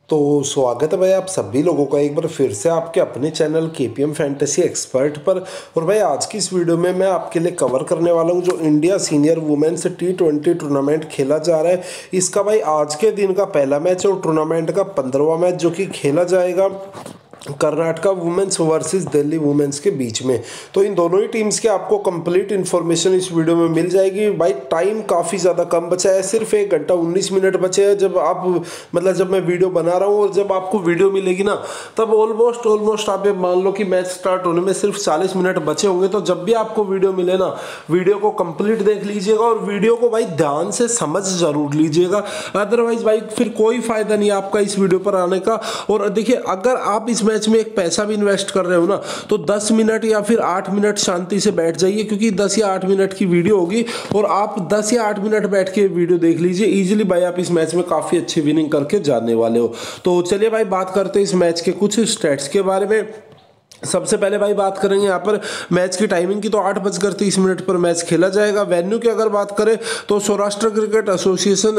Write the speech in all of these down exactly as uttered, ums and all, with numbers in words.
तो स्वागत है भाई आप सभी लोगों का एक बार फिर से आपके अपने चैनल केपीएम फैंटेसी एक्सपर्ट पर। और भाई आज की इस वीडियो में मैं आपके लिए कवर करने वाला हूं जो India senior women's T twenty tournament खेला जा रहा है। इसका भाई आज के दिन का पहला मैच और टूर्नामेंट का पंद्रहवां मैच जो कि खेला जाएगा Karnataka women's versus Delhi women's के बीच में। तो इन दोनों ही टीम्स के आपको कंप्लीट इन्फॉर्मेशन इस वीडियो में मिल जाएगी। भाई टाइम काफ़ी ज़्यादा कम बचा है, सिर्फ एक घंटा उन्नीस मिनट बचे हैं जब आप मतलब जब मैं वीडियो बना रहा हूँ, और जब आपको वीडियो मिलेगी ना तब ऑलमोस्ट ऑलमोस्ट आप ये मान लो कि मैच स्टार्ट होने में सिर्फ चालीस मिनट बचे होंगे। तो जब भी आपको वीडियो मिले ना, वीडियो को कंप्लीट देख लीजिएगा और वीडियो को भाई ध्यान से समझ जरूर लीजिएगा, अदरवाइज भाई फिर कोई फायदा नहीं आपका इस वीडियो पर आने का। और देखिए अगर आप इस मैच में एक पैसा भी इन्वेस्ट कर रहे हो ना तो दस मिनट या फिर आठ मिनट शांति से बैठ जाइए, क्योंकि दस या आठ मिनट की वीडियो होगी और आप दस या आठ मिनट बैठ के वीडियो देख लीजिए। इजीली भाई आप इस मैच में काफी अच्छी विनिंग करके जाने वाले हो। तो चलिए भाई बात करते हैं इस मैच के कुछ स्टैट्स के बारे में। सबसे पहले भाई बात करेंगे यहाँ पर मैच की टाइमिंग की, तो आठ बजकर तीस मिनट पर मैच खेला जाएगा। वेन्यू की अगर बात करें तो Saurashtra cricket association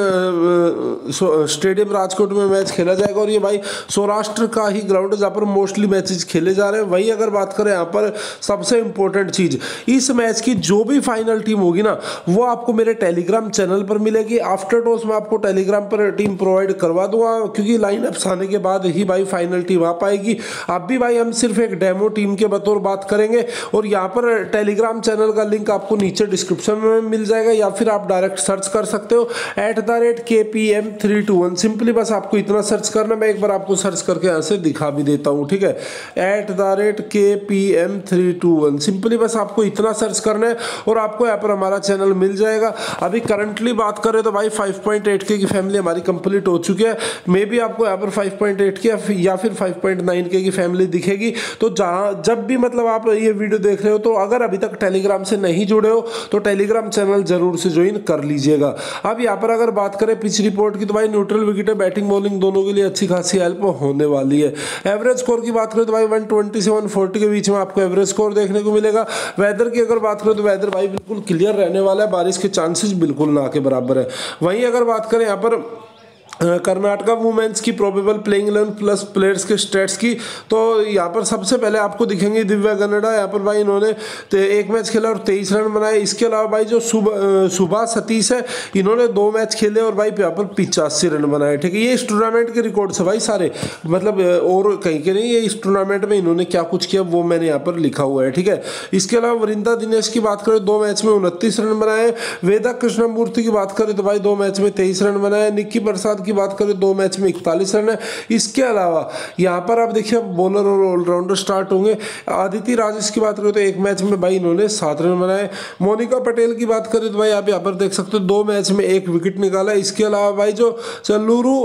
stadium Rajkot में मैच खेला जाएगा, और ये भाई सौराष्ट्र का ही ग्राउंड है जहाँ पर मोस्टली मैचेस खेले जा रहे हैं। वही अगर बात करें यहाँ पर सबसे इंपॉर्टेंट चीज, इस मैच की जो भी फाइनल टीम होगी ना वो आपको मेरे टेलीग्राम चैनल पर मिलेगी। आफ्टर टॉस में आपको टेलीग्राम पर टीम प्रोवाइड करवा दूंगा, क्योंकि लाइनअप्स आने के बाद ही भाई फाइनल टीम आ पाएगी। अब भी भाई हम सिर्फ एक डेमो टीम के बतौर बात करेंगे, और यहाँ पर टेलीग्राम चैनल का लिंक आपको नीचे डिस्क्रिप्शन में मिल जाएगा, या फिर आप डायरेक्ट सर्च कर सकते हो at the rate K P M three two one. Simply बस आपको इतना सर्च करना, मैं एक बार आपको सर्च करके यहाँ से दिखा भी देता हूँ, ठीक है। At the rate K P M three two one, simply बस आपको इतना सर्च करना है और आपको यहाँ पर हमारा चैनल मिल जाएगा। अभी करंटली बात करें तो भाई फाइव पॉइंट एट के की फैमिली हमारी कंप्लीट हो चुकी है। मे बी आपको यहाँ पर फाइव पॉइंट एट के या फिर फाइव पॉइंट नाइन के की फैमिली दिखेगी। तो जहाँ जब भी मतलब आप ये वीडियो देख रहे हो तो अगर अभी तक टेलीग्राम से नहीं जुड़े हो तो टेलीग्राम चैनल जरूर से ज्वाइन कर लीजिएगा। अब यहाँ पर अगर बात करें पिच रिपोर्ट की, तो भाई न्यूट्रल विकेट है, बैटिंग बॉलिंग दोनों के लिए अच्छी खासी हेल्प होने वाली है। एवरेज स्कोर की बात करें तो भाई वन ट्वेंटी से वन फोर्टी के बीच में आपको एवरेज स्कोर देखने को मिलेगा। वेदर की अगर बात करें तो वेदर भाई बिल्कुल क्लियर रहने वाला है, बारिश के चांसेस बिल्कुल ना के बराबर है। वहीं अगर बात करें यहाँ पर कर्नाटका वुमेन्स की probable playing eleven plus players के स्टेट्स की, तो यहाँ पर सबसे पहले आपको दिखेंगे दिव्या गन्नडा। यहाँ पर भाई इन्होंने एक मैच खेला और तेईस रन बनाए। इसके अलावा भाई जो सुभा सतीश है, इन्होंने दो मैच खेले और भाई यहाँ पर पिचासी रन बनाए, ठीक है। ये इस टूर्नामेंट के रिकॉर्ड्स है भाई सारे, मतलब और कहीं के नहीं, ये इस टूर्नामेंट में इन्होंने क्या कुछ किया वो मैंने यहाँ पर लिखा हुआ है, ठीक है। इसके अलावा वरिंदा दिनेश की बात करें दो मैच में उनतीस रन बनाए। वेदा कृष्णमूर्ति की बात करें तो भाई दो मैच में तेईस रन बनाए। निक्की प्रसाद की बात करें दो मैच में इकतालीस रन है। इसके अलावा यहाँ पर आप देखिए बॉलर और ऑलराउंडर स्टार्ट होंगे। आदिति राजेश की बात करें तो एक मैच में भाई इन्होंने सात रन बनाए। मोनिका पटेल की बात करें तो भाई आप यहाँ पर देख सकते हो दो मैच में एक विकेट निकाला। इसके अलावा भाई जो चल्लूरू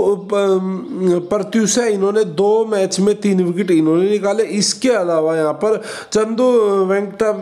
प्रत्युष है, इन्होंने दो मैच में तीन विकेट इन्होंने निकाले। इसके अलावा यहाँ पर चंदू वेंकटा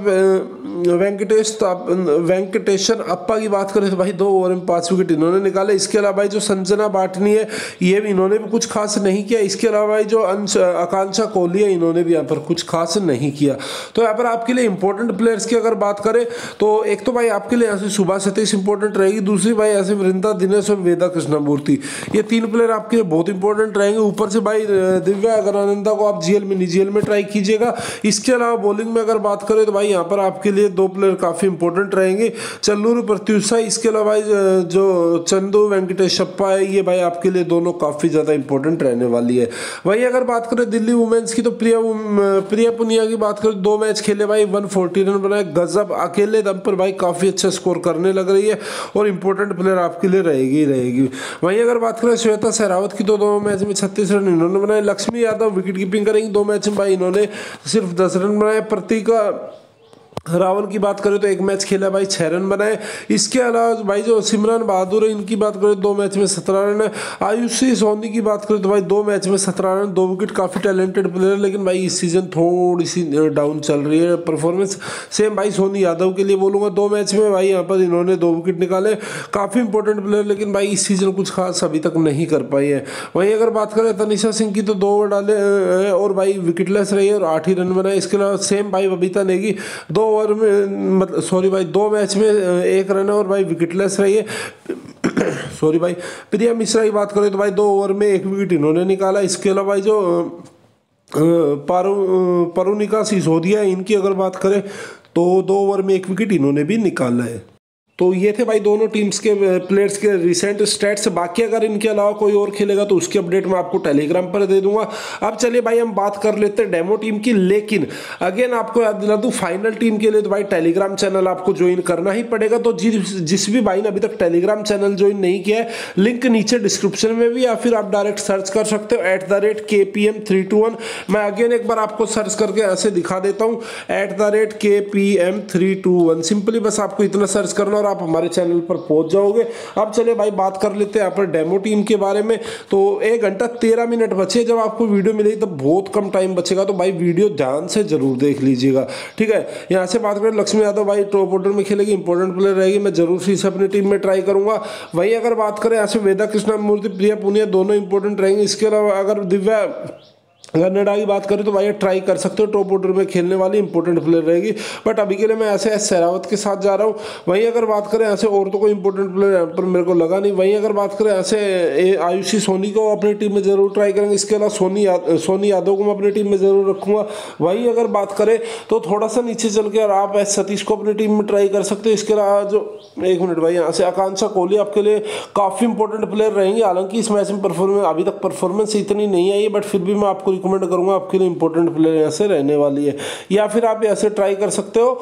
वेंकटेश वेंकटेशन अप्पा की बात करें तो भाई दो ओवर में पांच विकेट इन्होंने निकाले। इसके अलावा भाई जो संजना बाटनी है, ये भी इन्होंने भी कुछ खास नहीं किया। इसके अलावा भाई जो अंश आकांक्षा कोहली है, इन्होंने भी यहाँ पर कुछ खास नहीं किया। तो यहाँ पर आपके लिए इंपॉर्टेंट प्लेयर्स की अगर बात करें तो एक तो भाई आपके लिए यहाँ से सुभा सतीश इंपॉर्टेंट रहेगी, दूसरी भाई ऐसे वृंदा दिनेश और वेदा कृष्णमूर्ति, ये तीन प्लेयर आपके लिए बहुत इंपॉर्टेंट रहेंगे। ऊपर से भाई दिव्या अगरानंदा को आप जीएल में निजीएल में ट्राई कीजिएगा। इसके अलावा बॉलिंग में अगर बात करें तो भाई यहाँ पर आपके लिए दो प्लेयर काफी इंपॉर्टेंट रहेंगे, चल्लूरू प्रत्युषा, इसके अलावा भाई जो चंदू वेंकटेशप्पा है, ये भाई आपके लिए दोनों काफी ज्यादा इंपॉर्टेंट रहने वाली है। वही अगर बात करें दिल्ली वुमेन्स की, तो प्रिया प्रिया पुनिया की बात करें दो मैच खेले भाई एक सौ चालीस रन बनाए। गजब, अकेले दम पर भाई काफी अच्छा स्कोर करने लग रही है और इंपॉर्टेंट प्लेयर आपके लिए रहेगी ही रहेगी। वहीं अगर बात करें श्वेता सहरावत की, तो दो मैच में छत्तीस रन इन्होंने बनाए। लक्ष्मी यादव विकेट कीपिंग करेंगी, दो मैच में भाई इन्होंने सिर्फ दस रन बनाए। प्रतीका रावल की बात करें तो एक मैच खेला भाई छह रन बनाए। इसके अलावा भाई जो सिमरन बहादुर है, इनकी बात करें दो मैच में सत्रह रन है। आयुषी सोनी की बात करें तो भाई दो मैच में सत्रह रन, दो विकेट, काफी टैलेंटेड प्लेयर, लेकिन भाई इस सीजन थोड़ी सी डाउन चल रही है परफॉर्मेंस। सेम भाई सोनी यादव के लिए बोलूंगा, दो मैच में भाई यहाँ पर इन्होंने दो विकेट निकाले, काफी इंपॉर्टेंट प्लेयर, लेकिन भाई इस सीजन कुछ खास अभी तक नहीं कर पाई है। वहीं अगर बात करें तनिषा सिंह की, तो दो ओवर डाले और भाई विकेटलेस रही है और आठ ही रन बनाए। इसके अलावा सेम भाई बबीता नेगी दो ओवर में मतलब सॉरी भाई दो मैच में एक रन है और भाई विकेटलेस रही है। सॉरी भाई प्रिया मिश्रा की बात करें तो भाई दो ओवर में एक विकेट इन्होंने निकाला। इसके अलावा भाई जो पारू परुनिका सिसोदिया इनकी अगर बात करें तो दो ओवर में एक विकेट इन्होंने भी निकाला है। तो ये थे भाई दोनों टीम्स के प्लेयर्स के रिसेंट स्टैट्स। बाकी अगर इनके अलावा कोई और खेलेगा तो उसकी अपडेट मैं आपको टेलीग्राम पर दे दूंगा। अब चलिए भाई हम बात कर लेते हैं डेमो टीम की, लेकिन अगेन आपको याद दिला दूं फाइनल टीम के लिए तो भाई टेलीग्राम चैनल आपको ज्वाइन करना ही पड़ेगा। तो जिस जिस भी भाई ने अभी तक टेलीग्राम चैनल ज्वाइन नहीं किया है, लिंक नीचे डिस्क्रिप्शन में भी या फिर आप डायरेक्ट सर्च कर सकते हो at the rate K P M three two one. मैं अगेन एक बार आपको सर्च करके ऐसे दिखा देता हूँ at the rate K P M three two one. Simply बस आपको इतना सर्च करना और आप हमारे चैनल पर पहुंच जाओगे। अब चलिए भाई बात कर लेते हैं यहाँ पर डेमो टीम के बारे में। तो एक घंटा तेरह मिनट बचे, जब आपको वीडियो मिलेगी तब बहुत कम टाइम बचेगा, तो भाई वीडियो ध्यान से जरूर देख लीजिएगा, ठीक है। यहाँ से बात करें लक्ष्मी यादव भाई टॉप ऑर्डर में खेलेगी, इंपॉर्टेंट प्लेयर रहेगी, मैं जरूर से इसे अपनी टीम में ट्राई करूंगा। वहीं अगर बात करें यहाँ से वेदा कृष्णा मूर्ति, प्रिया पुनिया दोनों इंपॉर्टेंट रहेंगे। इसके अलावा अगर दिव्या कन्नड़ा की बात करें तो भाई ट्राई कर सकते हो, टॉप ऑर्डर में खेलने वाली इंपॉर्टेंट प्लेयर रहेगी, बट अभी के लिए मैं ऐसे एस सहरावत के साथ जा रहा हूँ। वहीं अगर बात करें ऐसे और तो कोई इंपॉर्टेंट प्लेयर यहाँ पर मेरे को लगा नहीं। वहीं अगर बात करें ऐसे आयुषी सोनी को अपनी टीम में जरूर ट्राई करेंगे। इसके अलावा सोनी याद सोनी यादव को मैं अपनी टीम में जरूर रखूंगा। वहीं अगर बात करें तो थोड़ा सा नीचे चल के आप एस सतीश को अपनी टीम में ट्राई कर सकते हो। इसके अलावा जो एक मिनट भाई यहाँ से आकांक्षा कोहली आपके लिए काफ़ी इंपॉर्टेंट प्लेयर रहेंगे। हालांकि इस मैच में परफॉर्मेंस अभी तक परफॉर्मेंस इतनी नहीं आई है, बट फिर भी मैं आपको रिकमेंड करूँगा, आपके इंपॉर्टेंट प्लेयर यहाँ से रहने वाली है। या फिर आप ऐसे ट्राई कर सकते हो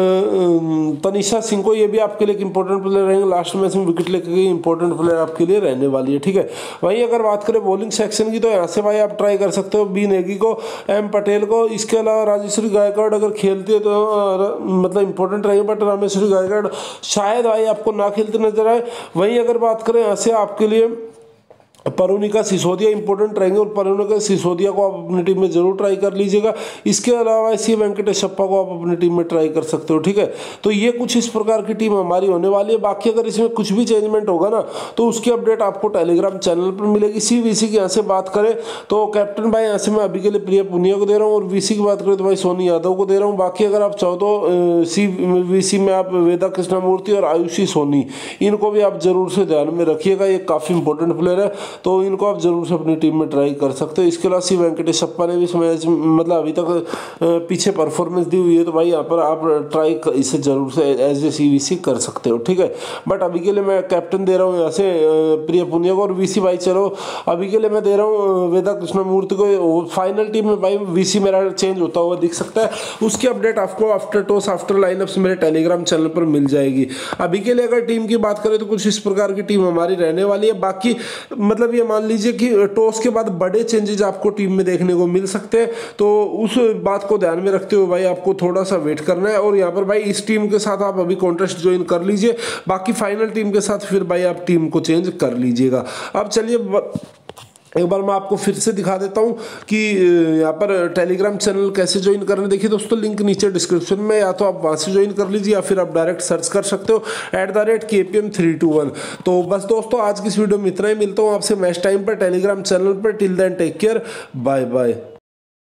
तनिषा सिंह को, ये भी आपके लिए इंपॉर्टेंट प्लेयर रहेंगे, लास्ट मैच में विकेट लेकर गई इंपॉर्टेंट प्लेयर आपके लिए रहने वाली है, ठीक है। वहीं अगर बात करें बॉलिंग सेक्शन की तो यहाँ से भाई आप ट्राई कर सकते हो बी नेगी को, एम पटेल को। इसके अलावा राजेश्वरी गायकवाड़ अगर खेलती है तो मतलब इंपॉर्टेंट रहेगी, बट रामेश्वरी गायकवाड़ शायद भाई आपको ना खेलते नजर आए। वहीं अगर बात करें यहाँ से आपके लिए परुनिका सिसोदिया इंपॉर्टेंट रहेंगे और परुनिका सिसोदिया को आप अपनी टीम में जरूर ट्राई कर लीजिएगा। इसके अलावा इसी वेंकटेशप्पा को आप अपनी टीम में ट्राई कर सकते हो, ठीक है। तो ये कुछ इस प्रकार की टीम हमारी होने वाली है। बाकी अगर इसमें कुछ भी चेंजमेंट होगा ना तो उसकी अपडेट आपको टेलीग्राम चैनल पर मिलेगी। सी वीसी की यहाँ से बात करें तो कैप्टन भाई यहाँ से मैं अभी के लिए प्रिया पुनिया को दे रहा हूँ, और वीसी की बात करें तो भाई सोनी यादव को दे रहा हूँ। बाकी अगर आप चाहो तो सी वीसी में आप वेदा कृष्णा मूर्ति और आयुषी सोनी इनको भी आप जरूर से ध्यान में रखिएगा, ये काफ़ी इंपॉर्टेंट प्लेयर है, तो इनको आप जरूर से अपनी टीम में ट्राई कर सकते हो। इसके अलावा सी वेंकटेशप्पा ने भी इस मैच मतलब अभी तक पीछे परफॉर्मेंस दी हुई है, तो भाई यहाँ पर आप ट्राई इसे जरूर से एज ए सीवीसी कर सकते हो, ठीक है। बट अभी के लिए मैं कैप्टन दे रहा हूँ यहाँ से प्रिया पुनिया को, और वीसी भाई चलो अभी के लिए मैं दे रहा हूँ वेदा कृष्णा मूर्ति को। फाइनल टीम में भाई वीसी मेरा चेंज होता हुआ दिख सकता है, उसकी अपडेट आपको आफ्टर टॉस आफ्टर लाइनअप्स मेरे टेलीग्राम चैनल पर मिल जाएगी। अभी के लिए अगर टीम की बात करें तो कुछ इस प्रकार की टीम हमारी रहने वाली है। बाकी मतलब ये मान लीजिए कि टॉस के बाद बड़े चेंजेस आपको टीम में देखने को मिल सकते हैं, तो उस बात को ध्यान में रखते हुए भाई आपको थोड़ा सा वेट करना है। और यहाँ पर भाई इस टीम के साथ आप अभी कॉन्टेस्ट ज्वाइन कर लीजिए, बाकी फाइनल टीम के साथ फिर भाई आप टीम को चेंज कर लीजिएगा। अब चलिए एक बार मैं आपको फिर से दिखा देता हूं कि यहाँ पर टेलीग्राम चैनल कैसे ज्वाइन करना। देखिए दोस्तों लिंक नीचे डिस्क्रिप्शन में, या तो आप वहाँ से ज्वाइन कर लीजिए या फिर आप डायरेक्ट सर्च कर सकते हो at the rate K P M three two one. तो बस दोस्तों आज की इस वीडियो में इतना ही, मिलता हूँ आपसे मैच टाइम पर टेलीग्राम चैनल पर। Till then take care, bye bye.